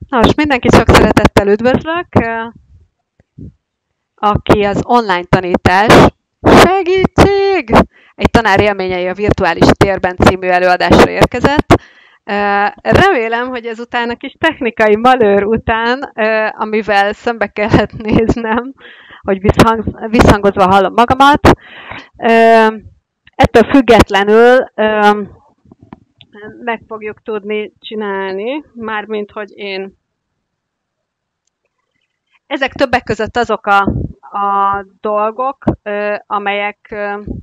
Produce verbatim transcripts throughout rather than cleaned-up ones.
Nos, mindenkit sok szeretettel üdvözlök, aki az online tanítás segítség! Egy tanár élményei a virtuális térben című előadásra érkezett. Remélem, hogy ezután a kis technikai malőr után, amivel szembe kellett néznem, hogy visszhang, visszhangozva hallom magamat, ettől függetlenül meg fogjuk tudni csinálni, mármint, hogy én. Ezek többek között azok a, a dolgok, amelyek,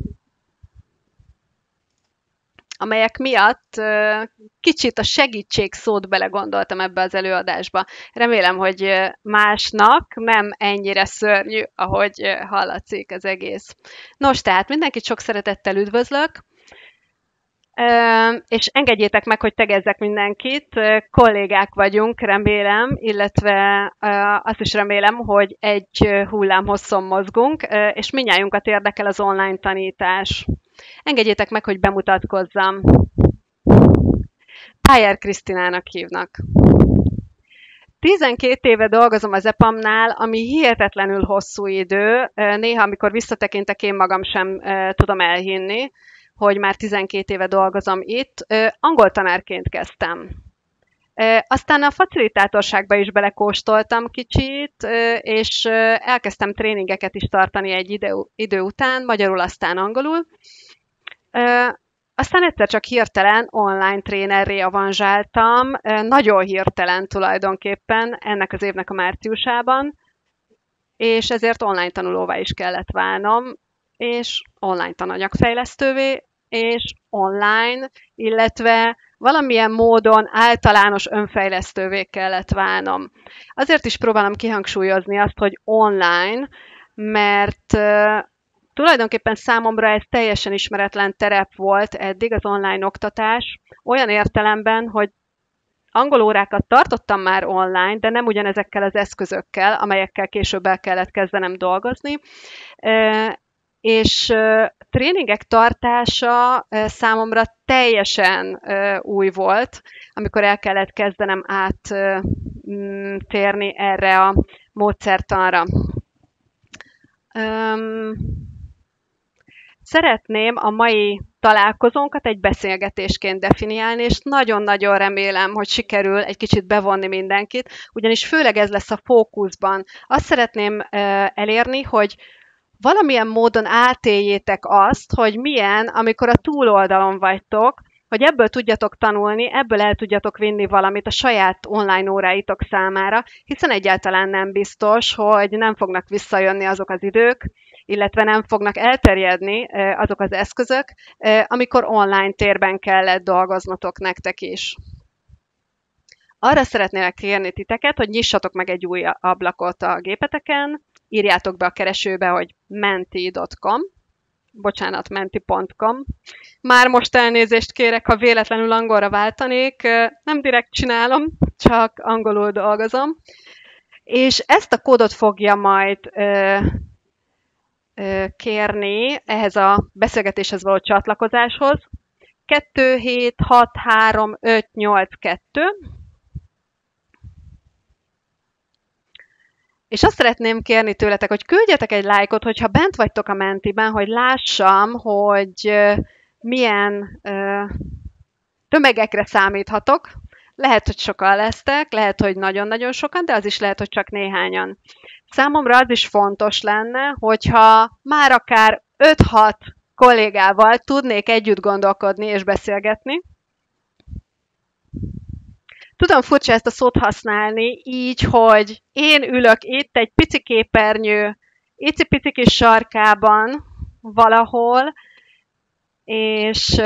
amelyek miatt kicsit a segítség szót belegondoltam ebbe az előadásba. Remélem, hogy másnak nem ennyire szörnyű, ahogy hallatszik az egész. Nos, tehát mindenkit sok szeretettel üdvözlök. És engedjétek meg, hogy tegezzek mindenkit, kollégák vagyunk, remélem, illetve azt is remélem, hogy egy hullám hosszon mozgunk, és mindnyájunkat érdekel az online tanítás. Engedjétek meg, hogy bemutatkozzam. Tájer Krisztinának hívnak. tizenkét éve dolgozom az epamnál, ami hihetetlenül hosszú idő, néha, amikor visszatekintek, én magam sem tudom elhinni, hogy már tizenkét éve dolgozom itt. Angol tanárként kezdtem. Aztán a facilitátorságba is belekóstoltam kicsit, és elkezdtem tréningeket is tartani egy idő, idő után, magyarul, aztán angolul. Aztán egyszer csak hirtelen online trénerré avanzsáltam, nagyon hirtelen tulajdonképpen ennek az évnek a márciusában, és ezért online tanulóvá is kellett válnom, és online tananyagfejlesztővé, és online, illetve valamilyen módon általános önfejlesztővé kellett válnom. Azért is próbálom kihangsúlyozni azt, hogy online, mert uh, tulajdonképpen számomra ez teljesen ismeretlen terep volt eddig az online oktatás, olyan értelemben, hogy angol órákat tartottam már online, de nem ugyanezekkel az eszközökkel, amelyekkel később el kellett kezdenem dolgozni, uh, és uh, tréningek tartása uh, számomra teljesen uh, új volt, amikor el kellett kezdenem áttérni uh, erre a módszertanra. Um, szeretném a mai találkozónkat egy beszélgetésként definiálni, és nagyon-nagyon remélem, hogy sikerül egy kicsit bevonni mindenkit, ugyanis főleg ez lesz a fókuszban. Azt szeretném uh, elérni, hogy valamilyen módon átéljétek azt, hogy milyen, amikor a túloldalon vagytok, hogy ebből tudjatok tanulni, ebből el tudjatok vinni valamit a saját online óráitok számára, hiszen egyáltalán nem biztos, hogy nem fognak visszajönni azok az idők, illetve nem fognak elterjedni azok az eszközök, amikor online térben kellett dolgoznotok nektek is. Arra szeretnélek kérni titeket, hogy nyissatok meg egy új ablakot a gépeteken, írjátok be a keresőbe, hogy menti pont com, bocsánat, menti pont com. Már most elnézést kérek, ha véletlenül angolra váltanék, nem direkt csinálom, csak angolul dolgozom. És ezt a kódot fogja majd ö, ö, kérni ehhez a beszélgetéshez való csatlakozáshoz. kettő hét hat három öt nyolc kettő. És azt szeretném kérni tőletek, hogy küldjetek egy lájkot, hogyha bent vagytok a Mentiben, hogy lássam, hogy milyen tömegekre számíthatok. Lehet, hogy sokan lesztek, lehet, hogy nagyon-nagyon sokan, de az is lehet, hogy csak néhányan. Számomra az is fontos lenne, hogyha már akár öt-hat kollégával tudnék együtt gondolkodni és beszélgetni. Tudom furcsa ezt a szót használni, így, hogy én ülök itt egy pici képernyő, icipici kis sarkában valahol, és,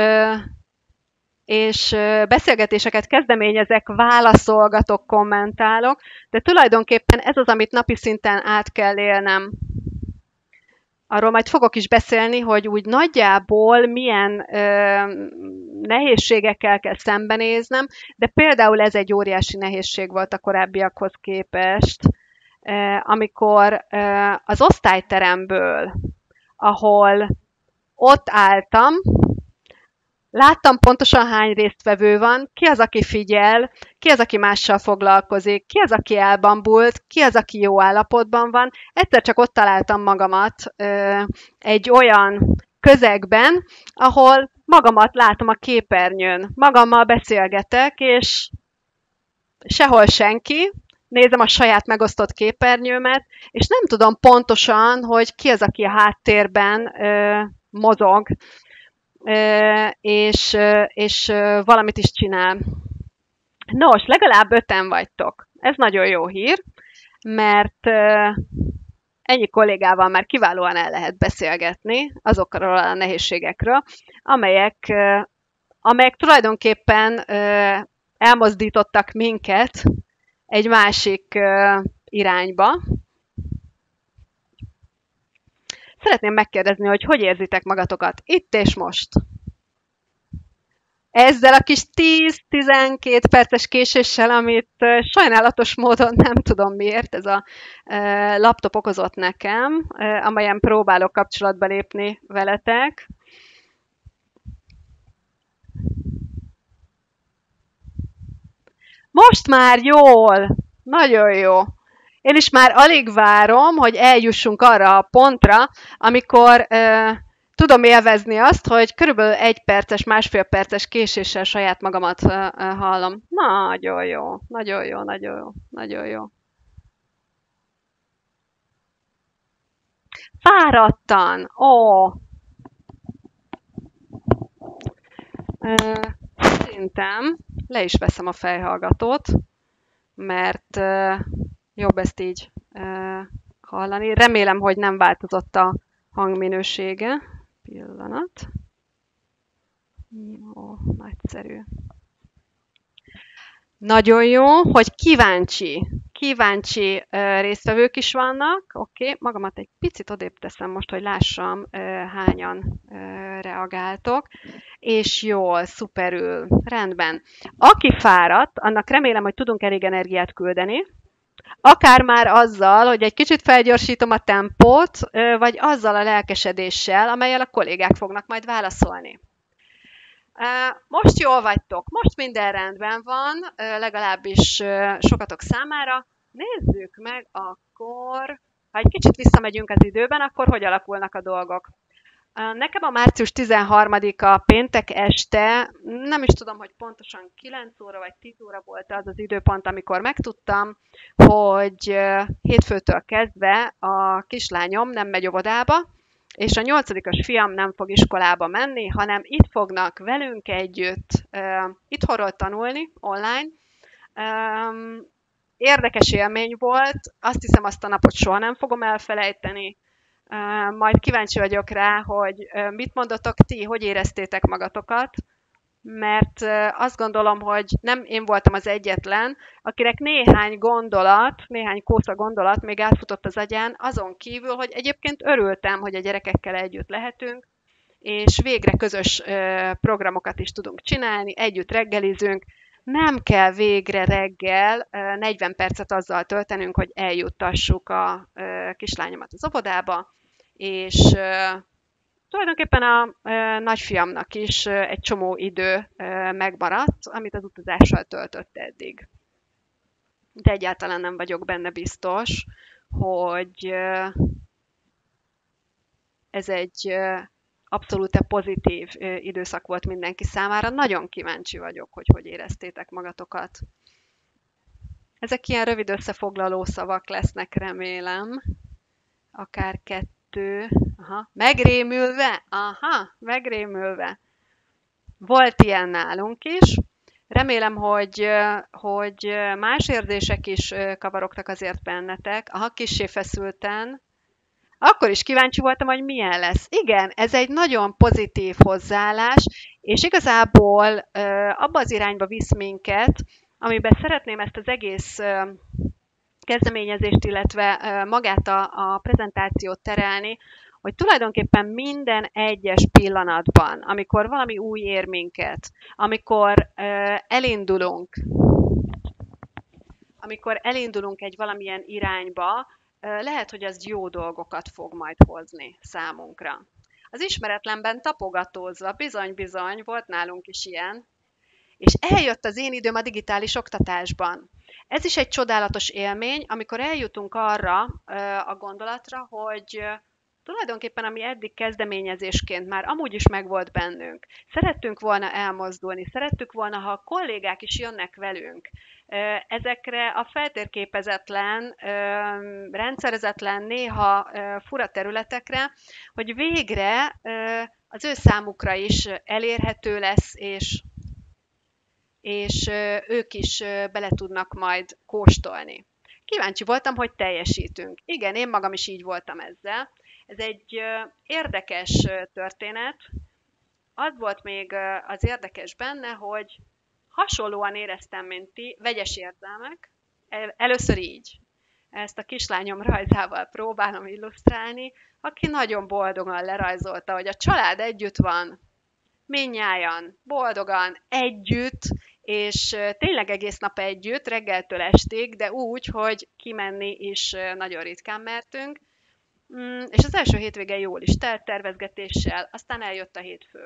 és beszélgetéseket kezdeményezek, válaszolgatok, kommentálok, de tulajdonképpen ez az, amit napi szinten át kell élnem. Arról majd fogok is beszélni, hogy úgy nagyjából milyen ö, nehézségekkel kell szembenéznem, de például ez egy óriási nehézség volt a korábbiakhoz képest, ö, amikor ö, az osztályteremből, ahol ott álltam, Láttam pontosan hány résztvevő van, ki az, aki figyel, ki az, aki mással foglalkozik, ki az, aki elbambult, ki az, aki jó állapotban van. Egyszer csak ott találtam magamat ö, egy olyan közegben, ahol magamat látom a képernyőn, magammal beszélgetek, és sehol senki, nézem a saját megosztott képernyőmet, és nem tudom pontosan, hogy ki az, aki a háttérben ö, mozog, ö, és, ö, és ö, valamit is csinál. Nos, legalább öten vagytok. Ez nagyon jó hír, mert ö, ennyi kollégával már kiválóan el lehet beszélgetni azokról a nehézségekről, amelyek, ö, amelyek tulajdonképpen ö, elmozdítottak minket egy másik ö, irányba. Szeretném megkérdezni, hogy hogy érzitek magatokat itt és most? Ezzel a kis tíz-tizenkét perces késéssel, amit ö, sajnálatos módon nem tudom miért, ez a ö, laptop okozott nekem, ö, amelyen próbálok kapcsolatba lépni veletek. Most már jól, nagyon jó. Én is már alig várom, hogy eljussunk arra a pontra, amikor ö, tudom élvezni azt, hogy körülbelül egy perces, másfél perces késéssel saját magamat ö, ö, hallom. Nagyon jó, nagyon jó, nagyon jó, nagyon jó. Fáradtan, ó. Ö, Szerintem le is veszem a fejhallgatót, mert ö, jobb ezt így ö, hallani. Remélem, hogy nem változott a hangminősége. Pillanat. Jó, nagyszerű. Nagyon jó, hogy kíváncsi, kíváncsi ö, résztvevők is vannak. Oké, okay. Magamat egy picit odébb teszem most, hogy lássam, ö, hányan ö, reagáltok. És jól, szuperül, rendben. Aki fáradt, annak remélem, hogy tudunk elég energiát küldeni, akár már azzal, hogy egy kicsit felgyorsítom a tempót, ö, vagy azzal a lelkesedéssel, amellyel a kollégák fognak majd válaszolni. Ö, Most jól vagytok, most minden rendben van, ö, legalábbis ö, sokatok számára. Nézzük meg akkor, ha egy kicsit visszamegyünk az időben, akkor hogy alakulnak a dolgok. Ö, Nekem a március tizenharmadika péntek este, nem is tudom, hogy pontosan kilenc óra vagy tíz óra volt az az időpont, amikor megtudtam, hogy ö, hétfőtől kezdve a kislányom nem megy óvodába, és a nyolcadikos fiam nem fog iskolába menni, hanem itt fognak velünk együtt uh, itthonról tanulni online. Um, Érdekes élmény volt, azt hiszem azt a napot soha nem fogom elfelejteni. Uh, majd kíváncsi vagyok rá, hogy uh, mit mondotok ti, hogy éreztétek magatokat, mert uh, azt gondolom, hogy nem én voltam az egyetlen, akinek néhány gondolat, néhány kósza gondolat még átfutott az agyán, azon kívül, hogy egyébként örültem, hogy a gyerekekkel együtt lehetünk, és végre közös uh, programokat is tudunk csinálni, együtt reggelizünk, nem kell végre reggel uh, negyven percet azzal töltenünk, hogy eljuttassuk a uh, kislányomat az óvodába, és uh, tulajdonképpen a ö, nagyfiamnak is ö, egy csomó idő ö, megmaradt, amit az utazással töltött eddig. De egyáltalán nem vagyok benne biztos, hogy ö, ez egy ö, abszolút pozitív ö, időszak volt mindenki számára. Nagyon kíváncsi vagyok, hogy hogy éreztétek magatokat. Ezek ilyen rövid összefoglaló szavak lesznek, remélem. Akár kettő. Aha. Megrémülve? Aha, megrémülve. Volt ilyen nálunk is. Remélem, hogy, hogy más érzések is kavarogtak azért bennetek. Aha, kissé feszülten. Akkor is kíváncsi voltam, hogy milyen lesz. Igen, ez egy nagyon pozitív hozzáállás, és igazából abba az irányba visz minket, amiben szeretném ezt az egész kezdeményezést, illetve magát a, a prezentációt terelni, hogy tulajdonképpen minden egyes pillanatban, amikor valami új ér minket, amikor uh, elindulunk, amikor elindulunk egy valamilyen irányba, uh, lehet, hogy az jó dolgokat fog majd hozni számunkra. az ismeretlenben tapogatózva, bizony-bizony, volt nálunk is ilyen, és eljött az én időm a digitális oktatásban. Ez is egy csodálatos élmény, amikor eljutunk arra a gondolatra, hogy tulajdonképpen ami eddig kezdeményezésként már amúgy is megvolt bennünk. Szerettünk volna elmozdulni, szerettük volna, ha a kollégák is jönnek velünk ezekre a feltérképezetlen, rendszerezetlen, néha fura területekre, hogy végre az ő számukra is elérhető lesz, és és ők is bele tudnak majd kóstolni. Kíváncsi voltam, hogy teljesítünk. Igen, én magam is így voltam ezzel. Ez egy érdekes történet. Az volt még az érdekes benne, hogy hasonlóan éreztem, mint ti, vegyes érzelmek. Először így. Ezt a kislányom rajzával próbálom illusztrálni, aki nagyon boldogan lerajzolta, hogy a család együtt van, mindnyájan, boldogan, együtt, és tényleg egész nap együtt, reggeltől estig, de úgy, hogy kimenni is nagyon ritkán mertünk. És az első hétvége jól is telt tervezgetéssel, aztán eljött a hétfő.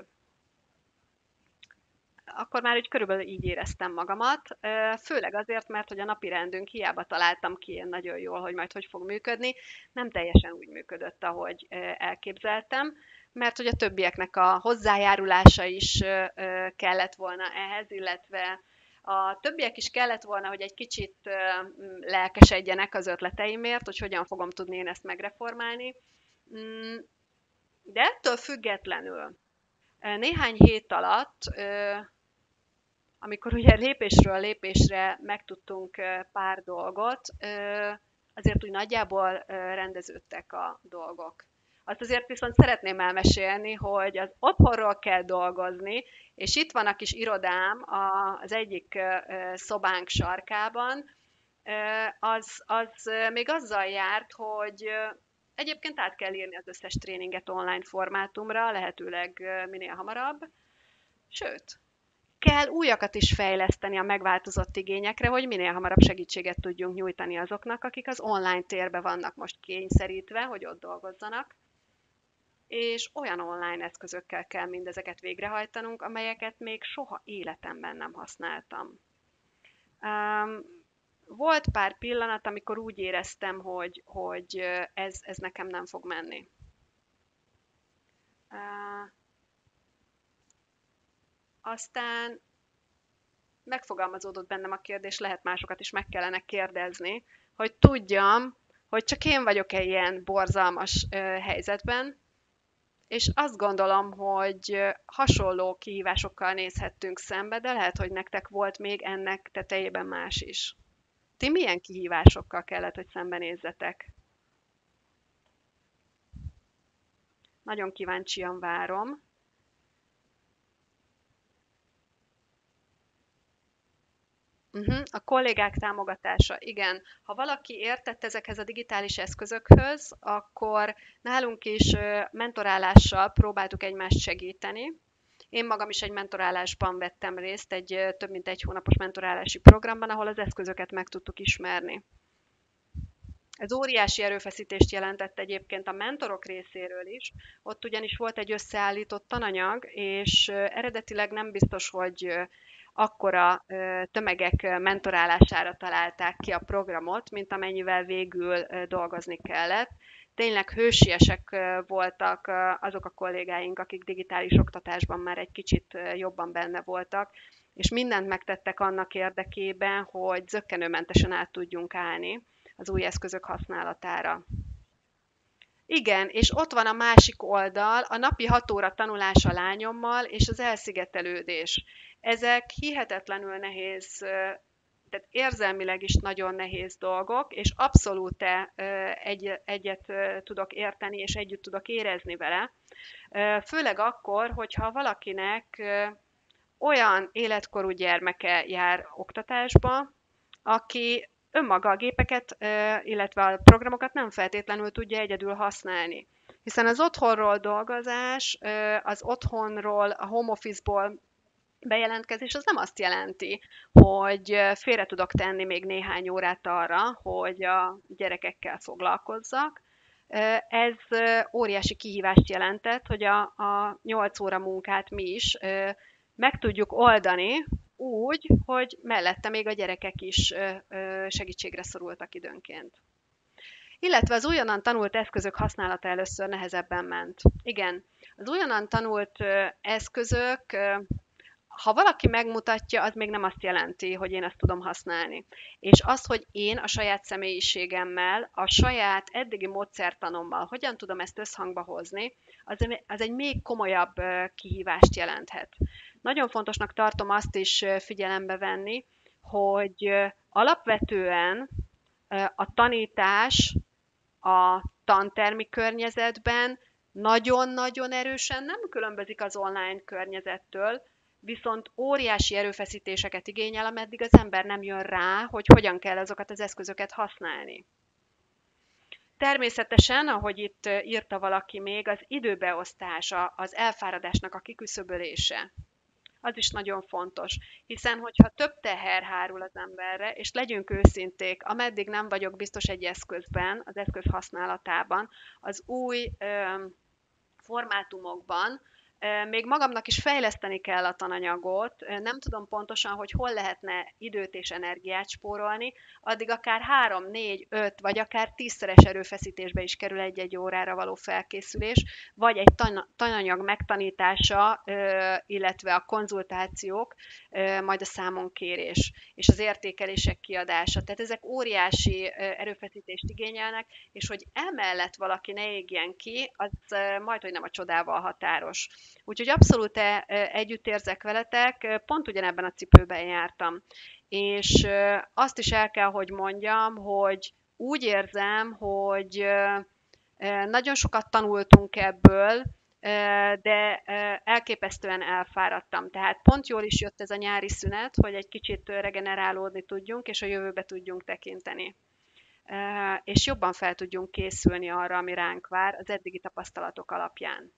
Akkor már úgy körülbelül így éreztem magamat, főleg azért, mert hogy a napi rendünk hiába találtam ki én nagyon jól, hogy majd hogy fog működni, nem teljesen úgy működött, ahogy elképzeltem, mert hogy a többieknek a hozzájárulása is kellett volna ehhez, illetve a többiek is kellett volna, hogy egy kicsit lelkesedjenek az ötleteimért, hogy hogyan fogom tudni én ezt megreformálni. De ettől függetlenül néhány hét alatt, amikor ugye lépésről lépésre megtudtunk pár dolgot, azért úgy nagyjából rendeződtek a dolgok. Azt azért viszont szeretném elmesélni, hogy az otthonról kell dolgozni, és itt van a kis irodám az egyik szobánk sarkában, az, az még azzal járt, hogy egyébként át kell írni az összes tréninget online formátumra, lehetőleg minél hamarabb, sőt, kell újakat is fejleszteni a megváltozott igényekre, hogy minél hamarabb segítséget tudjunk nyújtani azoknak, akik az online térbe vannak most kényszerítve, hogy ott dolgozzanak. És olyan online eszközökkel kell mindezeket végrehajtanunk, amelyeket még soha életemben nem használtam. Um, volt pár pillanat, amikor úgy éreztem, hogy, hogy ez, ez nekem nem fog menni. Uh, aztán megfogalmazódott bennem a kérdés, lehet másokat is meg kellene kérdezni, hogy tudjam, hogy csak én vagyok-e ilyen borzalmas uh, helyzetben, és azt gondolom, hogy hasonló kihívásokkal nézhettünk szembe, de lehet, hogy nektek volt még ennek tetejében más is. Ti milyen kihívásokkal kellett, hogy szembenézzetek? Nagyon kíváncsian várom. Uh-huh. A kollégák támogatása, igen. Ha valaki értett ezekhez a digitális eszközökhöz, akkor nálunk is mentorálással próbáltuk egymást segíteni. Én magam is egy mentorálásban vettem részt, egy több mint egy hónapos mentorálási programban, ahol az eszközöket meg tudtuk ismerni. Ez óriási erőfeszítést jelentett egyébként a mentorok részéről is, ott ugyanis volt egy összeállított tananyag, és eredetileg nem biztos, hogy akkora tömegek mentorálására találták ki a programot, mint amennyivel végül dolgozni kellett. Tényleg hősiesek voltak azok a kollégáink, akik digitális oktatásban már egy kicsit jobban benne voltak, és mindent megtettek annak érdekében, hogy zökkenőmentesen át tudjunk állni az új eszközök használatára. Igen, és ott van a másik oldal, a napi hat óra tanulás a lányommal, és az elszigetelődés. Ezek hihetetlenül nehéz, tehát érzelmileg is nagyon nehéz dolgok, és abszolút egy, egyet tudok érteni, és együtt tudok érezni vele. Főleg akkor, hogyha valakinek olyan életkorú gyermeke jár oktatásba, aki önmaga a gépeket, illetve a programokat nem feltétlenül tudja egyedül használni. Hiszen az otthonról dolgozás, az otthonról, a home office-ból bejelentkezés az nem azt jelenti, hogy félre tudok tenni még néhány órát arra, hogy a gyerekekkel foglalkozzak. Ez óriási kihívást jelentett, hogy a, a nyolc óra munkát mi is meg tudjuk oldani úgy, hogy mellette még a gyerekek is segítségre szorultak időnként. Illetve az újonnan tanult eszközök használata először nehezebben ment. Igen, az újonnan tanult eszközök, ha valaki megmutatja, az még nem azt jelenti, hogy én ezt tudom használni. És az, hogy én a saját személyiségemmel, a saját eddigi módszertanommal hogyan tudom ezt összhangba hozni, az, az egy még komolyabb kihívást jelenthet. Nagyon fontosnak tartom azt is figyelembe venni, hogy alapvetően a tanítás a tantermi környezetben nagyon-nagyon erősen nem különbözik az online környezettől, viszont óriási erőfeszítéseket igényel, ameddig az ember nem jön rá, hogy hogyan kell azokat az eszközöket használni. Természetesen, ahogy itt írta valaki még, az időbeosztása, az elfáradásnak a kiküszöbölése, az is nagyon fontos, hiszen hogyha több teher hárul az emberre, és legyünk őszinték, ameddig nem vagyok biztos egy eszközben, az eszköz használatában, az új ö, formátumokban, még magamnak is fejleszteni kell a tananyagot, nem tudom pontosan, hogy hol lehetne időt és energiát spórolni, addig akár három, négy, öt, vagy akár tízszeres erőfeszítésbe is kerül egy-egy órára való felkészülés, vagy egy tan- tananyag megtanítása, illetve a konzultációk, majd a számonkérés, és az értékelések kiadása. Tehát ezek óriási erőfeszítést igényelnek, és hogy emellett valaki ne égjen ki, az majdhogy nem a csodával határos. Úgyhogy abszolút együtt érzek veletek, pont ugyanebben a cipőben jártam. És azt is el kell, hogy mondjam, hogy úgy érzem, hogy nagyon sokat tanultunk ebből, de elképesztően elfáradtam. Tehát pont jól is jött ez a nyári szünet, hogy egy kicsit regenerálódni tudjunk, és a jövőbe tudjunk tekinteni. És jobban fel tudjunk készülni arra, ami ránk vár az eddigi tapasztalatok alapján.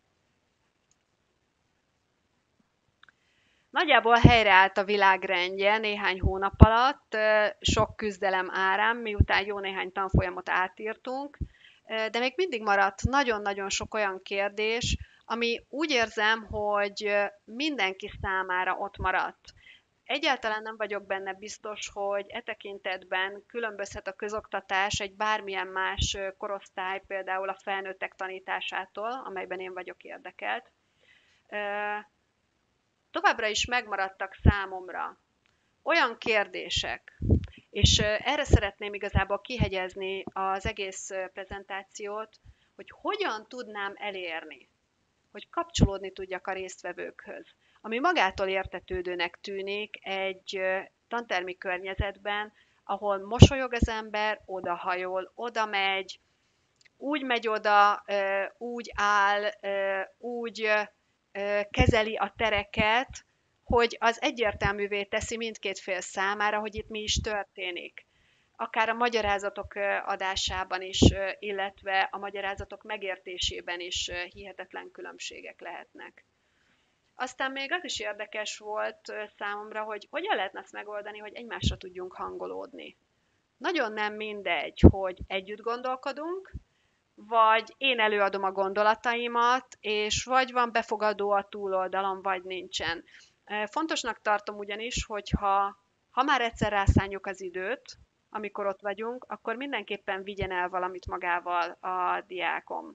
Nagyjából helyreállt a világrendje néhány hónap alatt, sok küzdelem árán, miután jó néhány tanfolyamot átírtunk, de még mindig maradt nagyon-nagyon sok olyan kérdés, ami úgy érzem, hogy mindenki számára ott maradt. Egyáltalán nem vagyok benne biztos, hogy e tekintetben különbözhet a közoktatás egy bármilyen más korosztály, például a felnőttek tanításától, amelyben én vagyok érdekelt. Továbbra is megmaradtak számomra olyan kérdések, és erre szeretném igazából kihegyezni az egész prezentációt, hogy hogyan tudnám elérni, hogy kapcsolódni tudjak a résztvevőkhöz, ami magától értetődőnek tűnik egy tantermi környezetben, ahol mosolyog az ember, odahajol, oda megy, úgy megy oda, úgy áll, úgy kezeli a tereket, hogy az egyértelművé teszi mindkét fél számára, hogy itt mi is történik. Akár a magyarázatok adásában is, illetve a magyarázatok megértésében is hihetetlen különbségek lehetnek. Aztán még az is érdekes volt számomra, hogy hogyan lehetne azt megoldani, hogy egymásra tudjunk hangolódni. Nagyon nem mindegy, hogy együtt gondolkodunk, vagy én előadom a gondolataimat, és vagy van befogadó a túloldalon, vagy nincsen. Fontosnak tartom ugyanis, hogy ha, ha már egyszer rászánjuk az időt, amikor ott vagyunk, akkor mindenképpen vigyen el valamit magával a diákom.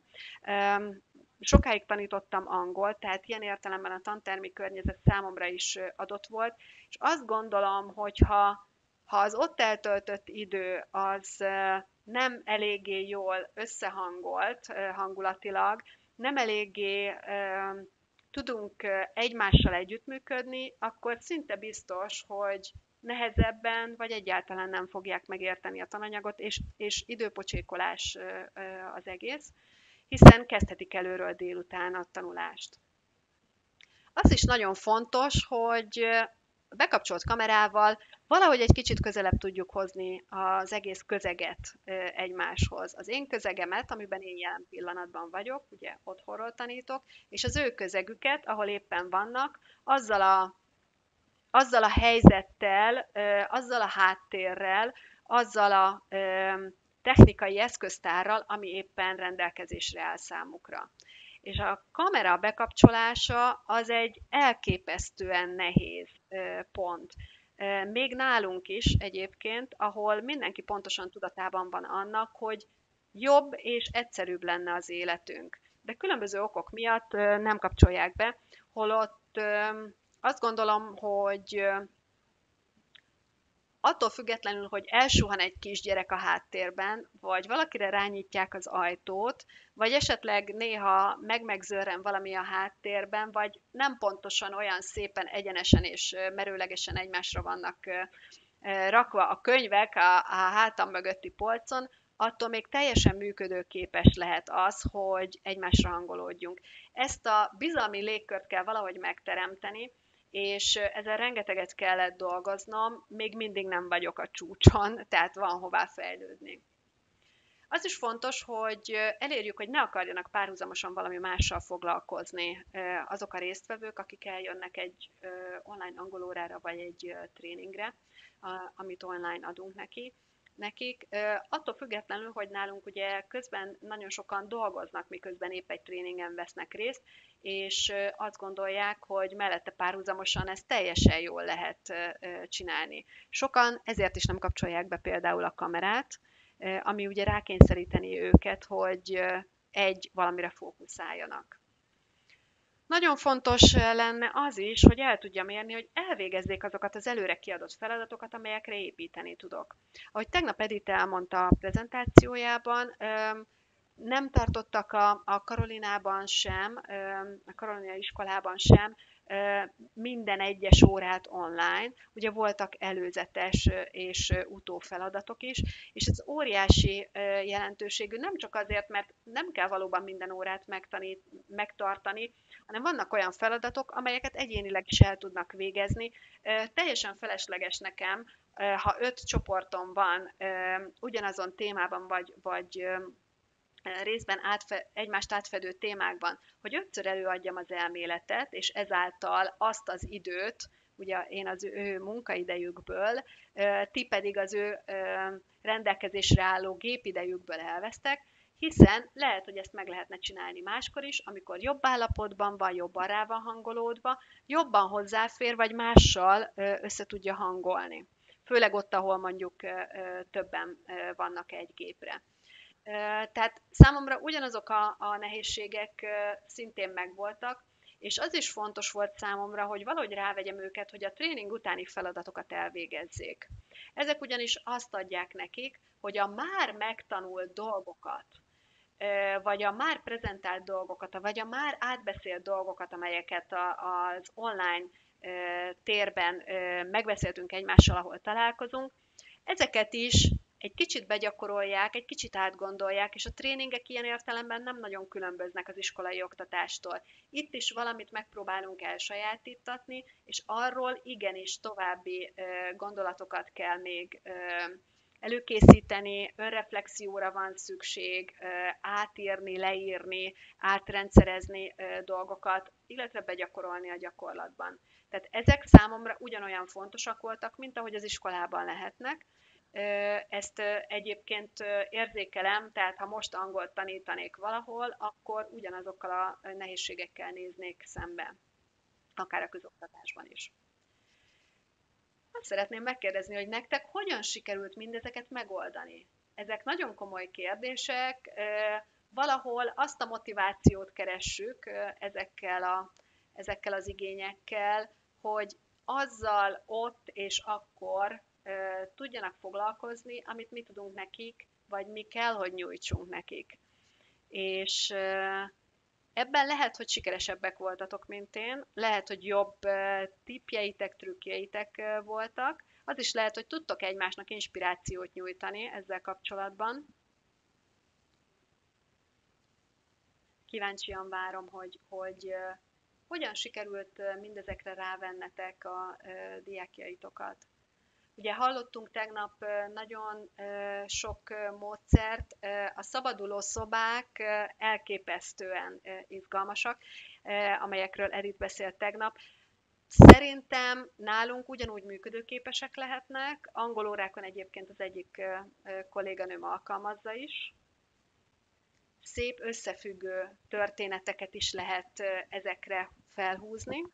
Sokáig tanítottam angolt, tehát ilyen értelemben a tantermi környezet számomra is adott volt, és azt gondolom, hogy ha, ha az ott eltöltött idő az nem eléggé jól összehangolt hangulatilag, nem eléggé tudunk egymással együttműködni, akkor szinte biztos, hogy nehezebben, vagy egyáltalán nem fogják megérteni a tananyagot, és, és időpocsékolás az egész, hiszen kezdhetik előről délután a tanulást. Az is nagyon fontos, hogy bekapcsolt kamerával valahogy egy kicsit közelebb tudjuk hozni az egész közeget egymáshoz. Az én közegemet, amiben én jelen pillanatban vagyok, ugye otthonról tanítok, és az ő közegüket, ahol éppen vannak, azzal a, azzal a helyzettel, azzal a háttérrel, azzal a technikai eszköztárral, ami éppen rendelkezésre áll számukra. És a kamera bekapcsolása az egy elképesztően nehéz pont. Még nálunk is egyébként, ahol mindenki pontosan tudatában van annak, hogy jobb és egyszerűbb lenne az életünk. De különböző okok miatt nem kapcsolják be, holott azt gondolom, hogy attól függetlenül, hogy elsuhan egy kisgyerek a háttérben, vagy valakire rányítják az ajtót, vagy esetleg néha megmegzörren valami a háttérben, vagy nem pontosan olyan szépen egyenesen és merőlegesen egymásra vannak rakva a könyvek a, a hátam mögötti polcon, attól még teljesen működőképes lehet az, hogy egymásra hangolódjunk. Ezt a bizalmi légkört kell valahogy megteremteni, és ezzel rengeteget kellett dolgoznom, még mindig nem vagyok a csúcson, tehát van hová fejlődni. Az is fontos, hogy elérjük, hogy ne akarjanak párhuzamosan valami mással foglalkozni azok a résztvevők, akik eljönnek egy online angolórára vagy egy tréningre, amit online adunk neki, nekik. Attól függetlenül, hogy nálunk ugye közben nagyon sokan dolgoznak, miközben épp egy tréningen vesznek részt, és azt gondolják, hogy mellette párhuzamosan ezt teljesen jól lehet csinálni. Sokan ezért is nem kapcsolják be például a kamerát, ami ugye rákényszeríteni őket, hogy egy valamire fókuszáljanak. Nagyon fontos lenne az is, hogy el tudjam érni, hogy elvégezzék azokat az előre kiadott feladatokat, amelyekre építeni tudok. Ahogy tegnap Edith elmondta a prezentációjában, nem tartottak a, a Karolinában sem, a Karolina iskolában sem minden egyes órát online. Ugye voltak előzetes és utófeladatok is, és ez óriási jelentőségű, nem csak azért, mert nem kell valóban minden órát megtanít, megtartani, hanem vannak olyan feladatok, amelyeket egyénileg is el tudnak végezni. Teljesen felesleges nekem, ha öt csoportom van ugyanazon témában, vagy, vagy részben átfe, egymást átfedő témákban, hogy ötször előadjam az elméletet, és ezáltal azt az időt, ugye én az ő munkaidejükből, ti pedig az ő rendelkezésre álló gépidejükből elvesztek, hiszen lehet, hogy ezt meg lehetne csinálni máskor is, amikor jobb állapotban van, jobban rá van hangolódva, jobban hozzáfér, vagy mással össze tudja hangolni. Főleg ott, ahol mondjuk többen vannak egy gépre. Tehát számomra ugyanazok a, a nehézségek szintén megvoltak, és az is fontos volt számomra, hogy valahogy rávegyem őket, hogy a tréning utáni feladatokat elvégezzék. Ezek ugyanis azt adják nekik, hogy a már megtanult dolgokat, vagy a már prezentált dolgokat, vagy a már átbeszélt dolgokat, amelyeket az online térben megbeszéltünk egymással, ahol találkozunk, ezeket is egy kicsit begyakorolják, egy kicsit átgondolják, és a tréningek ilyen értelemben nem nagyon különböznek az iskolai oktatástól. Itt is valamit megpróbálunk elsajátítatni, és arról igenis további gondolatokat kell még előkészíteni, önreflexióra van szükség, átírni, leírni, átrendszerezni dolgokat, illetve begyakorolni a gyakorlatban. Tehát ezek számomra ugyanolyan fontosak voltak, mint ahogy az iskolában lehetnek. Ezt egyébként érzékelem, tehát ha most angolt tanítanék valahol, akkor ugyanazokkal a nehézségekkel néznék szembe, akár a közoktatásban is. Azt szeretném megkérdezni, hogy nektek hogyan sikerült mindezeket megoldani? Ezek nagyon komoly kérdések, valahol azt a motivációt keressük ezekkel, a, ezekkel az igényekkel, hogy azzal ott és akkor tudjanak foglalkozni, amit mi tudunk nekik, vagy mi kell, hogy nyújtsunk nekik. És ebben lehet, hogy sikeresebbek voltatok, mint én, lehet, hogy jobb tippjeitek, trükkjeitek voltak, az is lehet, hogy tudtok egymásnak inspirációt nyújtani ezzel kapcsolatban. Kíváncsian várom, hogy, hogy hogyan sikerült mindezekre rávennetek a diákjaitokat. Ugye hallottunk tegnap nagyon sok módszert, a szabaduló szobák elképesztően izgalmasak, amelyekről Edith beszélt tegnap. Szerintem nálunk ugyanúgy működőképesek lehetnek, angol órákon egyébként az egyik kolléganőm alkalmazza is. Szép összefüggő történeteket is lehet ezekre felhúzni.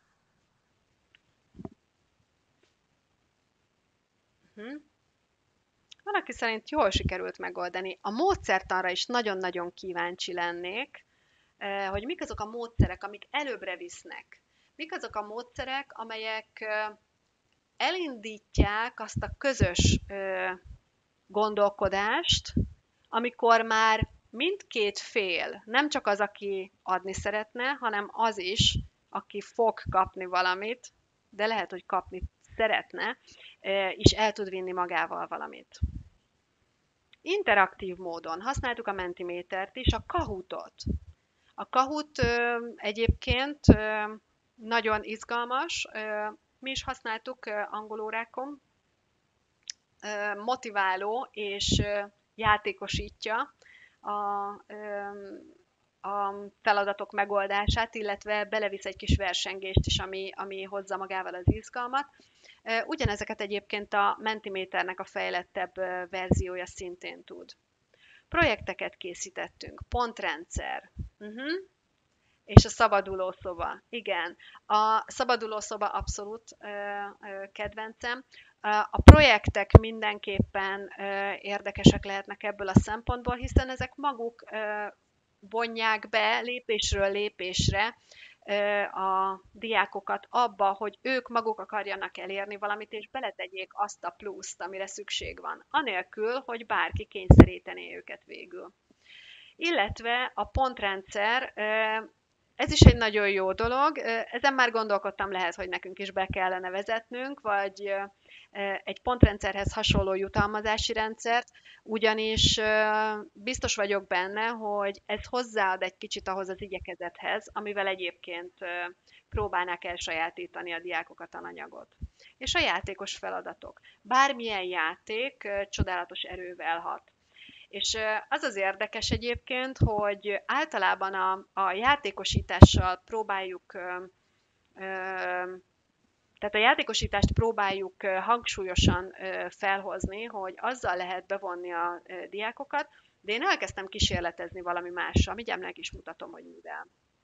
Hm. Van, aki szerint jól sikerült megoldani. A módszertanra is nagyon-nagyon kíváncsi lennék, hogy mik azok a módszerek, amik előbbre visznek. Mik azok a módszerek, amelyek elindítják azt a közös gondolkodást, amikor már mindkét fél, nem csak az, aki adni szeretne, hanem az is, aki fog kapni valamit, de lehet, hogy kapni szeretne, és el tud vinni magával valamit. Interaktív módon használtuk a Mentimétert is, a Kahootot. A Kahoot egyébként nagyon izgalmas, mi is használtuk angol órákon, motiváló és játékosítja a, a feladatok megoldását, illetve belevisz egy kis versengést is, ami, ami hozza magával az izgalmat. Ugyanezeket egyébként a Mentiméternek a fejlettebb verziója szintén tud. Projekteket készítettünk, pontrendszer, uh-huh. És a szabadulószoba. Igen, a szabadulószoba abszolút ö, ö, kedvencem. A projektek mindenképpen ö, érdekesek lehetnek ebből a szempontból, hiszen ezek maguk ö, vonják be lépésről lépésre ö, a diákokat abba, hogy ők maguk akarjanak elérni valamit, és beletegyék azt a pluszt, amire szükség van, anélkül, hogy bárki kényszerítené őket végül. Illetve a pontrendszer, ez is egy nagyon jó dolog, ezen már gondolkodtam, lehet, hogy nekünk is be kellene vezetnünk, vagy egy pontrendszerhez hasonló jutalmazási rendszert, ugyanis biztos vagyok benne, hogy ez hozzáad egy kicsit ahhoz az igyekezethez, amivel egyébként próbálnák elsajátítani a diákok a tananyagot. És a játékos feladatok. Bármilyen játék csodálatos erővel hat. És az az érdekes egyébként, hogy általában a, a játékosítással próbáljuk, tehát a játékosítást próbáljuk hangsúlyosan felhozni, hogy azzal lehet bevonni a diákokat, de én elkezdtem kísérletezni valami mással, mindjárt meg is mutatom, hogy mivel.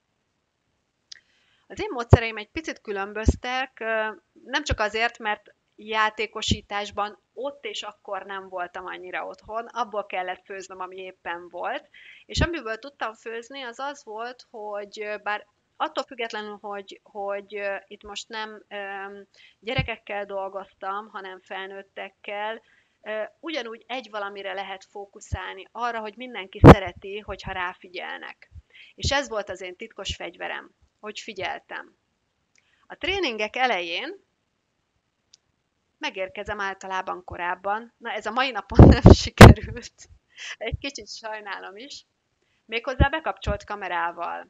Az én módszereim egy picit különböztek, nem csak azért, mert játékosításban ott és akkor nem voltam annyira otthon, abból kellett főznöm, ami éppen volt, és amiből tudtam főzni, az az volt, hogy bár attól függetlenül, hogy, hogy itt most nem gyerekekkel dolgoztam, hanem felnőttekkel, ugyanúgy egy valamire lehet fókuszálni, arra, hogy mindenki szereti, hogyha ráfigyelnek. És ez volt az én titkos fegyverem, hogy figyeltem. A tréningek elején megérkezem általában korábban. Na, ez a mai napon nem sikerült. Egy kicsit sajnálom is. Méghozzá bekapcsolt kamerával.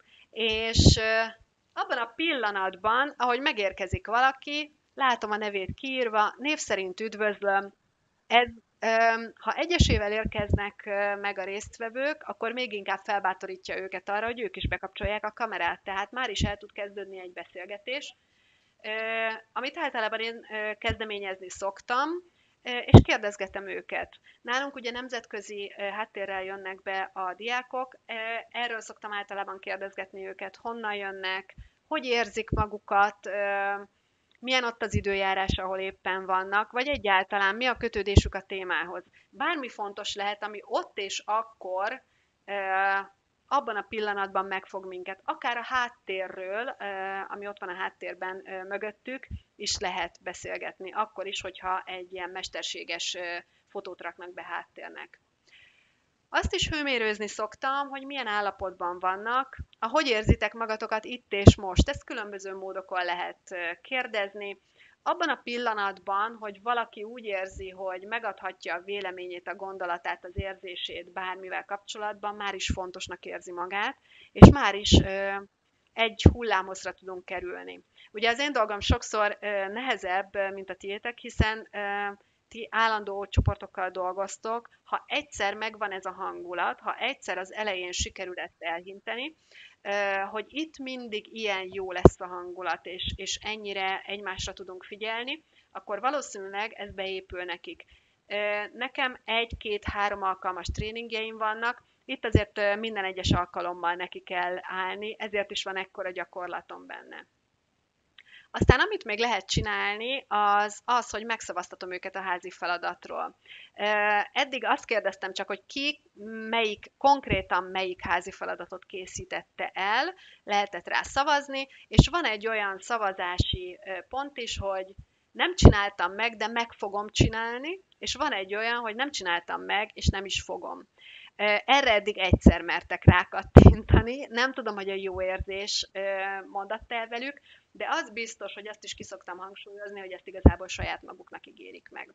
És abban a pillanatban, ahogy megérkezik valaki, látom a nevét kiírva, név szerint üdvözlöm. Ez, ha egyesével érkeznek meg a résztvevők, akkor még inkább felbátorítja őket arra, hogy ők is bekapcsolják a kamerát. Tehát már is el tud kezdődni egy beszélgetés. Uh, amit általában én uh, kezdeményezni szoktam, uh, és kérdezgetem őket. Nálunk ugye nemzetközi uh, háttérrel jönnek be a diákok, uh, erről szoktam általában kérdezgetni őket, honnan jönnek, hogy érzik magukat, uh, milyen ott az időjárás, ahol éppen vannak, vagy egyáltalán mi a kötődésük a témához. Bármi fontos lehet, ami ott és akkor uh, abban a pillanatban megfog minket. Akár a háttérről, ami ott van a háttérben mögöttük, is lehet beszélgetni. Akkor is, hogyha egy ilyen mesterséges fotót raknak be háttérnek. Azt is hőmérőzni szoktam, hogy milyen állapotban vannak, ahogy érzitek magatokat itt és most. Ezt különböző módokon lehet kérdezni. Abban a pillanatban, hogy valaki úgy érzi, hogy megadhatja a véleményét, a gondolatát, az érzését bármivel kapcsolatban, már is fontosnak érzi magát, és már is ö, egy hullámhozra tudunk kerülni. Ugye az én dolgom sokszor ö, nehezebb, mint a tiétek, hiszen ö, ti állandó csoportokkal dolgoztok, ha egyszer megvan ez a hangulat, ha egyszer az elején sikerül ezt elhinteni, hogy itt mindig ilyen jó lesz a hangulat, és, és ennyire egymásra tudunk figyelni, akkor valószínűleg ez beépül nekik. Nekem egy-két-három alkalmas tréningjeim vannak, itt azért minden egyes alkalommal neki kell állni, ezért is van ekkora gyakorlatom benne. Aztán amit még lehet csinálni, az az, hogy megszavaztatom őket a házi feladatról. Eddig azt kérdeztem csak, hogy ki melyik, konkrétan melyik házi feladatot készítette el, lehetett rá szavazni, és van egy olyan szavazási pont is, hogy nem csináltam meg, de meg fogom csinálni, és van egy olyan, hogy nem csináltam meg, és nem is fogom. Erre eddig egyszer mertek rákattintani, nem tudom, hogy a jó érzés mondatta el velük, de az biztos, hogy azt is kiszoktam hangsúlyozni, hogy ezt igazából saját maguknak ígérik meg.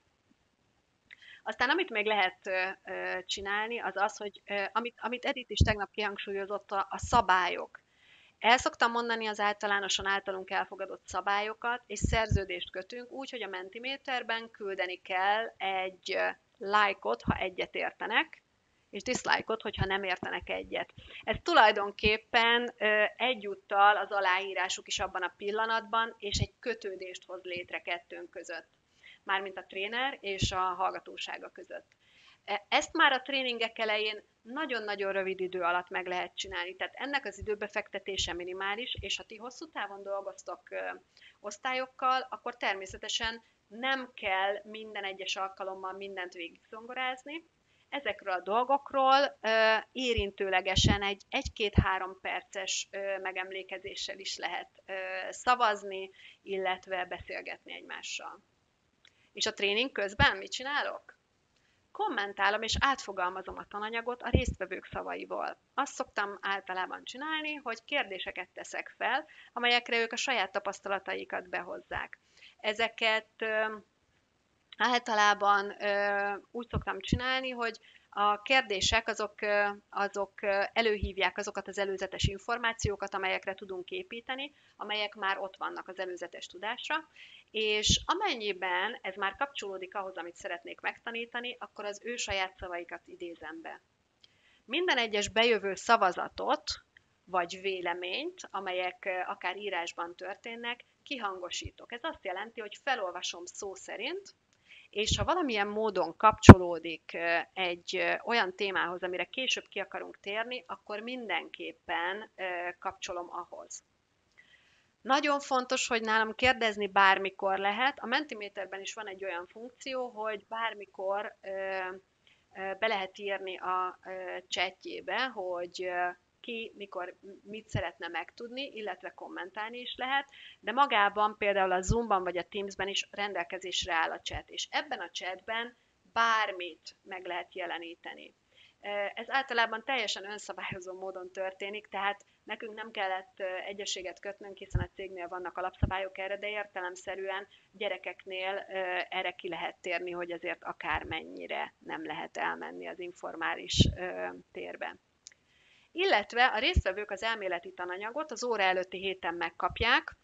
Aztán amit még lehet csinálni, az az, hogy amit, amit Edith is tegnap kihangsúlyozott, a, a szabályok. El szoktam mondani az általánosan általunk elfogadott szabályokat, és szerződést kötünk úgy, hogy a Mentimeterben küldeni kell egy like-ot, ha egyet értenek, és dislike-ot, hogyha nem értenek egyet. Ez tulajdonképpen egyúttal az aláírásuk is abban a pillanatban, és egy kötődést hoz létre kettőnk között, mármint a tréner és a hallgatósága között. Ezt már a tréningek elején nagyon-nagyon rövid idő alatt meg lehet csinálni, tehát ennek az időbefektetése minimális, és ha ti hosszú távon dolgoztok osztályokkal, akkor természetesen nem kell minden egyes alkalommal mindent végigzongorázni. Ezekről a dolgokról érintőlegesen egy egy-két-három perces megemlékezéssel is lehet szavazni, illetve beszélgetni egymással. És a tréning közben mit csinálok? Kommentálom és átfogalmazom a tananyagot a résztvevők szavaiból. Azt szoktam általában csinálni, hogy kérdéseket teszek fel, amelyekre ők a saját tapasztalataikat behozzák. Ezeket általában úgy szoktam csinálni, hogy a kérdések azok, azok előhívják azokat az előzetes információkat, amelyekre tudunk építeni, amelyek már ott vannak az előzetes tudásra, és amennyiben ez már kapcsolódik ahhoz, amit szeretnék megtanítani, akkor az ő saját szavaikat idézem be. Minden egyes bejövő szavazatot, vagy véleményt, amelyek akár írásban történnek, kihangosítok. Ez azt jelenti, hogy felolvasom szó szerint, és ha valamilyen módon kapcsolódik egy olyan témához, amire később ki akarunk térni, akkor mindenképpen kapcsolom ahhoz. Nagyon fontos, hogy nálam kérdezni bármikor lehet. A Mentimeterben is van egy olyan funkció, hogy bármikor be lehet írni a chatjébe, hogy ki mikor mit szeretne megtudni, illetve kommentálni is lehet, de magában például a Zoomban vagy a Teamsben is rendelkezésre áll a chat, és ebben a chatben bármit meg lehet jeleníteni. Ez általában teljesen önszabályozó módon történik, tehát nekünk nem kellett egyességet kötnünk, hiszen a cégnél vannak alapszabályok erre, de értelemszerűen gyerekeknél erre ki lehet térni, hogy azért akármennyire nem lehet elmenni az informális térbe. Illetve a résztvevők az elméleti tananyagot az óra előtti héten megkapják.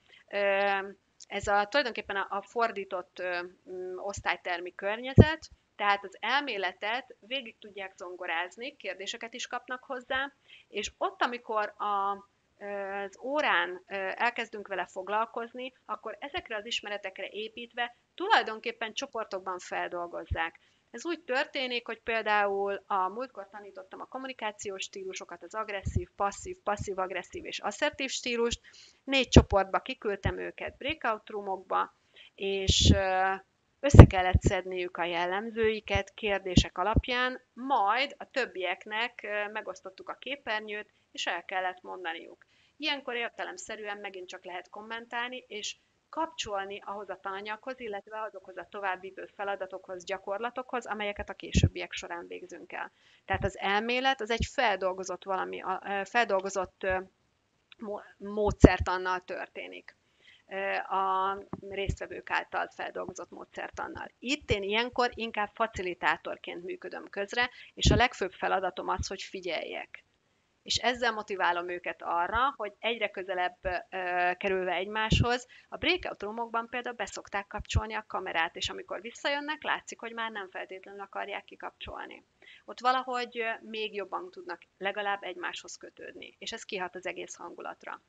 Ez a, tulajdonképpen a, a fordított osztálytermi környezet, tehát az elméletet végig tudják zongorázni, kérdéseket is kapnak hozzá, és ott, amikor a, az órán elkezdünk vele foglalkozni, akkor ezekre az ismeretekre építve tulajdonképpen csoportokban feldolgozzák. Ez úgy történik, hogy például a múltkor tanítottam a kommunikációs stílusokat, az agresszív, passzív, passzív-agresszív és asszertív stílust. Négy csoportba kiküldtem őket breakout roomokba, és össze kellett szedniük a jellemzőiket kérdések alapján, majd a többieknek megosztottuk a képernyőt, és el kellett mondaniuk. Ilyenkor értelemszerűen megint csak lehet kommentálni, és kapcsolni ahhoz a tananyaghoz, illetve azokhoz a továbbvívő feladatokhoz, gyakorlatokhoz, amelyeket a későbbiek során végzünk el. Tehát az elmélet az egy feldolgozott, valami, feldolgozott módszertannal történik. A résztvevők által feldolgozott módszertannal. Itt én ilyenkor inkább facilitátorként működöm közre, és a legfőbb feladatom az, hogy figyeljek. És ezzel motiválom őket arra, hogy egyre közelebb ö, kerülve egymáshoz, a breakout roomokban például beszokták kapcsolni a kamerát, és amikor visszajönnek, látszik, hogy már nem feltétlenül akarják kikapcsolni. Ott valahogy ö, még jobban tudnak legalább egymáshoz kötődni, és ez kihat az egész hangulatra.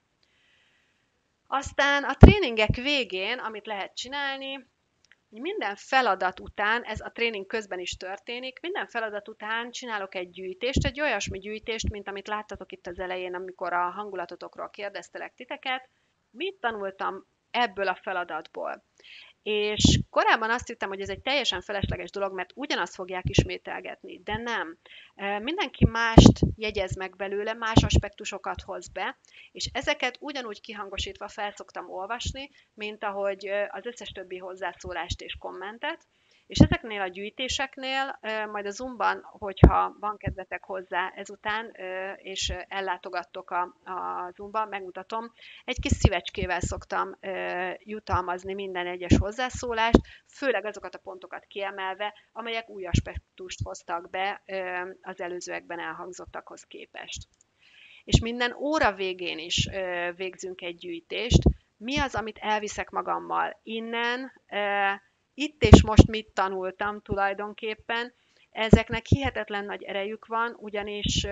Aztán a tréningek végén, amit lehet csinálni, minden feladat után, ez a tréning közben is történik, minden feladat után csinálok egy gyűjtést, egy olyasmi gyűjtést, mint amit láttatok itt az elején, amikor a hangulatotokról kérdeztelek titeket. Mit tanultam ebből a feladatból? És korábban azt hittem, hogy ez egy teljesen felesleges dolog, mert ugyanazt fogják ismételgetni, de nem. Mindenki mást jegyez meg belőle, más aspektusokat hoz be, és ezeket ugyanúgy kihangosítva fel szoktam olvasni, mint ahogy az összes többi hozzászólást és kommentet. És ezeknél a gyűjtéseknél, majd a Zoomban, hogyha van kedvetek hozzá ezután, és ellátogattok a, a Zoomban, megmutatom, egy kis szívecskével szoktam jutalmazni minden egyes hozzászólást, főleg azokat a pontokat kiemelve, amelyek új aspektust hoztak be az előzőekben elhangzottakhoz képest. És minden óra végén is végzünk egy gyűjtést. Mi az, amit elviszek magammal innen, itt és most mit tanultam tulajdonképpen. Ezeknek hihetetlen nagy erejük van, ugyanis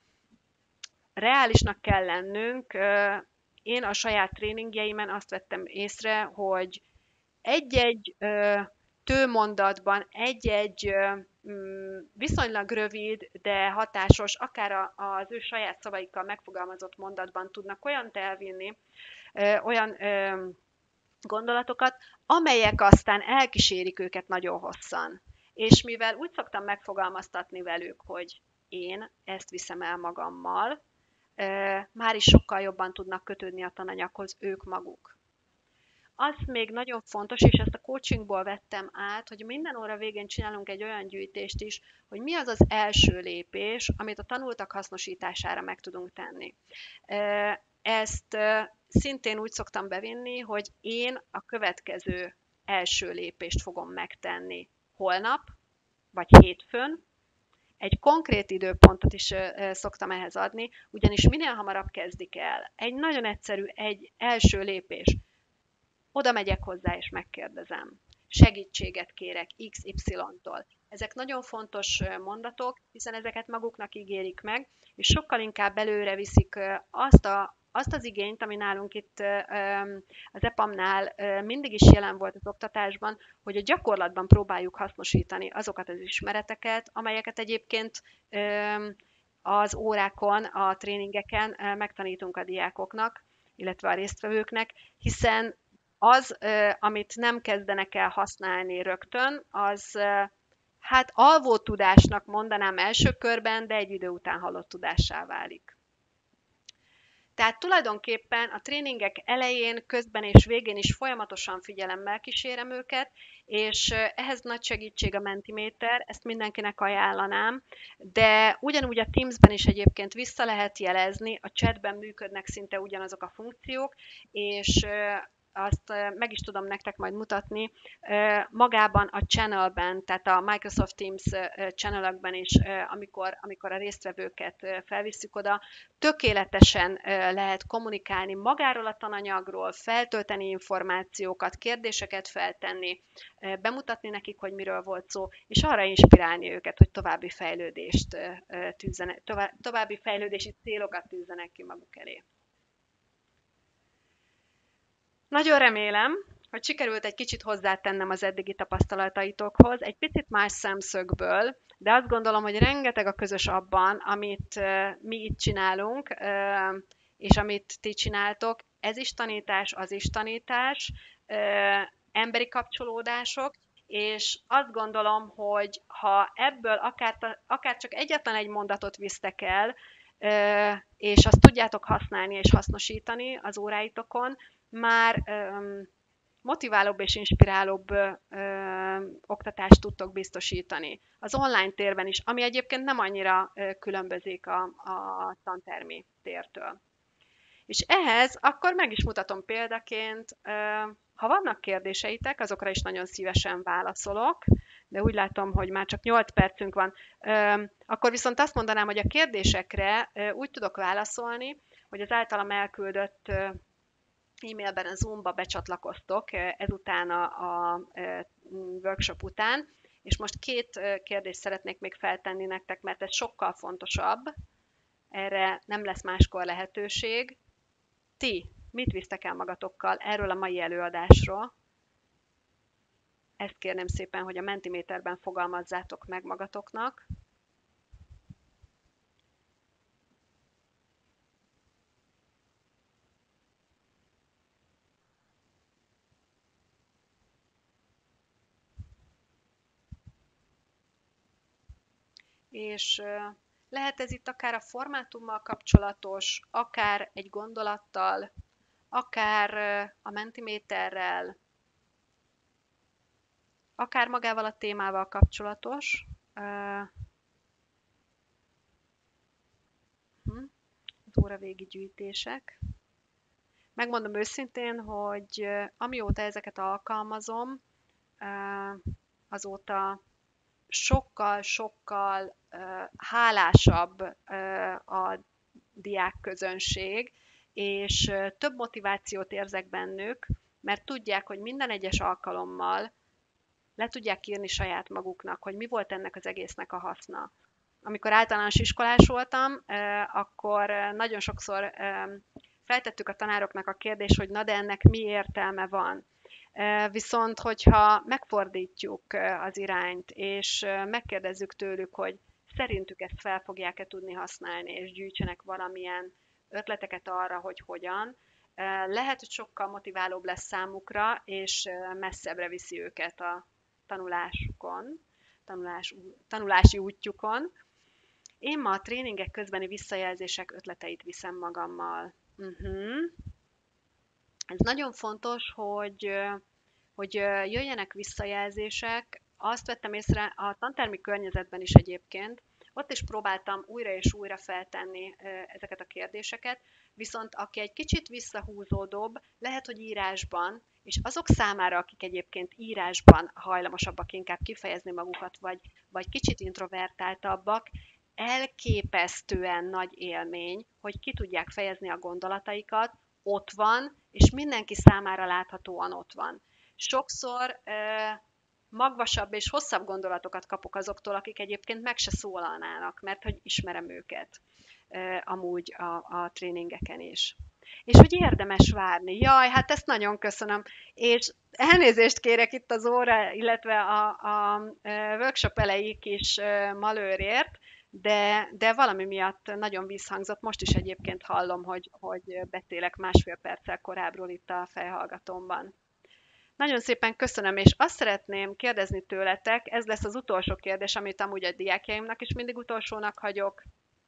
reálisnak kell lennünk. Én a saját tréningjeimen azt vettem észre, hogy egy-egy tőmondatban, egy-egy viszonylag rövid, de hatásos, akár az ő saját szavaikkal megfogalmazott mondatban tudnak olyant elvinni, olyan gondolatokat, amelyek aztán elkísérik őket nagyon hosszan. És mivel úgy szoktam megfogalmaztatni velük, hogy én ezt viszem el magammal, már is sokkal jobban tudnak kötődni a tananyaghoz ők maguk. Az még nagyon fontos, és ezt a coachingból vettem át, hogy minden óra végén csinálunk egy olyan gyűjtést is, hogy mi az az első lépés, amit a tanultak hasznosítására meg tudunk tenni. Ezt szintén úgy szoktam bevinni, hogy én a következő első lépést fogom megtenni holnap, vagy hétfőn. Egy konkrét időpontot is szoktam ehhez adni, ugyanis minél hamarabb kezdik el. Egy nagyon egyszerű, egy első lépés. Oda megyek hozzá és megkérdezem. Segítséget kérek iksz ipszilon-tól. Ezek nagyon fontos mondatok, hiszen ezeket maguknak ígérik meg, és sokkal inkább előre viszik azt, a, azt az igényt, ami nálunk itt az epamnál mindig is jelen volt az oktatásban, hogy a gyakorlatban próbáljuk hasznosítani azokat az ismereteket, amelyeket egyébként az órákon, a tréningeken megtanítunk a diákoknak, illetve a résztvevőknek, hiszen az, amit nem kezdenek el használni rögtön, az hát alvó tudásnak mondanám első körben, de egy idő után halott tudássá válik. Tehát tulajdonképpen a tréningek elején, közben és végén is folyamatosan figyelemmel kísérem őket, és ehhez nagy segítség a Mentimeter, ezt mindenkinek ajánlanám, de ugyanúgy a Teamsben is egyébként vissza lehet jelezni, a chatben működnek szinte ugyanazok a funkciók, és azt meg is tudom nektek majd mutatni, magában a channelben, tehát a Microsoft Teams channelekben is, amikor, amikor a résztvevőket felvisszük oda, tökéletesen lehet kommunikálni magáról a tananyagról, feltölteni információkat, kérdéseket feltenni, bemutatni nekik, hogy miről volt szó, és arra inspirálni őket, hogy további fejlődést tűzzenek, további fejlődési célokat tűzzenek ki maguk elé. Nagyon remélem, hogy sikerült egy kicsit hozzátennem az eddigi tapasztalataitokhoz, egy picit más szemszögből, de azt gondolom, hogy rengeteg a közös abban, amit uh, mi itt csinálunk, uh, és amit ti csináltok. Ez is tanítás, az is tanítás, uh, emberi kapcsolódások, és azt gondolom, hogy ha ebből akár, akár csak egyetlen egy mondatot visztek el, uh, és azt tudjátok használni és hasznosítani az óráitokon, már öm, motiválóbb és inspirálóbb öm, oktatást tudtok biztosítani. Az online térben is, ami egyébként nem annyira ö, különbözik a, a tantermi tértől. És ehhez akkor meg is mutatom példaként, ö, ha vannak kérdéseitek, azokra is nagyon szívesen válaszolok. de úgy látom, hogy már csak nyolc percünk van. Akkor viszont azt mondanám, hogy a kérdésekre úgy tudok válaszolni, hogy az általam elküldött e-mailben a Zoom-ba becsatlakoztok ezután a, a workshop után, és most két kérdést szeretnék még feltenni nektek, mert ez sokkal fontosabb, erre nem lesz máskor lehetőség. Ti mit visztek el magatokkal erről a mai előadásról? Ezt kérném szépen, hogy a Mentiméterben fogalmazzátok meg magatoknak. És lehet ez itt akár a formátummal kapcsolatos, akár egy gondolattal, akár a Mentiméterrel, akár magával a témával kapcsolatos. Az óravégi gyűjtések. Megmondom őszintén, hogy amióta ezeket alkalmazom, azóta sokkal-sokkal hálásabb a diákközönség, és több motivációt érzek bennük, mert tudják, hogy minden egyes alkalommal le tudják írni saját maguknak, hogy mi volt ennek az egésznek a haszna. Amikor általános iskolás voltam, akkor nagyon sokszor feltettük a tanároknak a kérdést, hogy na de ennek mi értelme van. Viszont, hogyha megfordítjuk az irányt, és megkérdezzük tőlük, hogy szerintük ezt fel fogják-e tudni használni, és gyűjtsenek valamilyen ötleteket arra, hogy hogyan, lehet, hogy sokkal motiválóbb lesz számukra, és messzebbre viszi őket a tanulásukon, tanulás, tanulási útjukon. Én ma a tréningek közbeni visszajelzések ötleteit viszem magammal. Uh-huh. Ez nagyon fontos, hogy, hogy jöjjenek visszajelzések. Azt vettem észre a tantermi környezetben is egyébként, ott is próbáltam újra és újra feltenni ezeket a kérdéseket, viszont aki egy kicsit visszahúzódóbb, lehet, hogy írásban, és azok számára, akik egyébként írásban hajlamosabbak inkább kifejezni magukat, vagy, vagy kicsit introvertáltabbak, elképesztően nagy élmény, hogy ki tudják fejezni a gondolataikat, ott van, és mindenki számára láthatóan ott van. Sokszor eh, magvasabb és hosszabb gondolatokat kapok azoktól, akik egyébként meg se szólalnának, mert hogy ismerem őket eh, amúgy a, a tréningeken is. És hogy érdemes várni. Jaj, hát ezt nagyon köszönöm. És elnézést kérek itt az óra, illetve a, a workshop elejé kis malőrért, de, de valami miatt nagyon visszhangzott. Most is egyébként hallom, hogy, hogy beszélek másfél perccel korábbról itt a fejhallgatómban. Nagyon szépen köszönöm, és azt szeretném kérdezni tőletek, ez lesz az utolsó kérdés, amit amúgy a diákjaimnak is mindig utolsónak hagyok.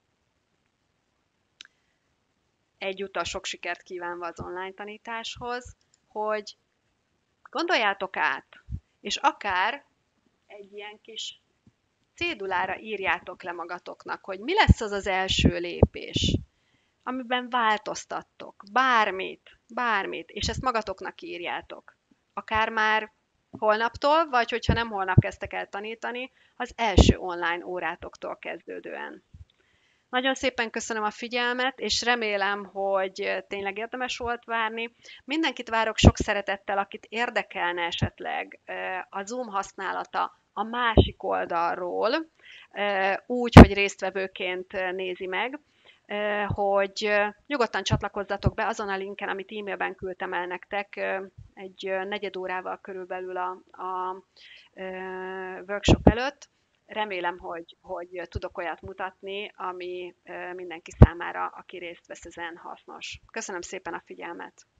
Egyúttal sok sikert kívánva az online tanításhoz, hogy gondoljátok át, és akár egy ilyen kis cédulára írjátok le magatoknak, hogy mi lesz az az első lépés, amiben változtattok, bármit, bármit, és ezt magatoknak írjátok. Akár már holnaptól, vagy hogyha nem holnap kezdtek el tanítani, az első online órátoktól kezdődően. Nagyon szépen köszönöm a figyelmet, és remélem, hogy tényleg érdemes volt várni. Mindenkit várok sok szeretettel, akit érdekelne esetleg a Zoom használata a másik oldalról, úgy, hogy résztvevőként nézi meg, hogy nyugodtan csatlakozzatok be azon a linken, amit e-mailben küldtem el nektek egy negyed órával körülbelül a, a workshop előtt. Remélem, hogy, hogy tudok olyat mutatni, ami mindenki számára, aki részt vesz ezen hasznos. Köszönöm szépen a figyelmet!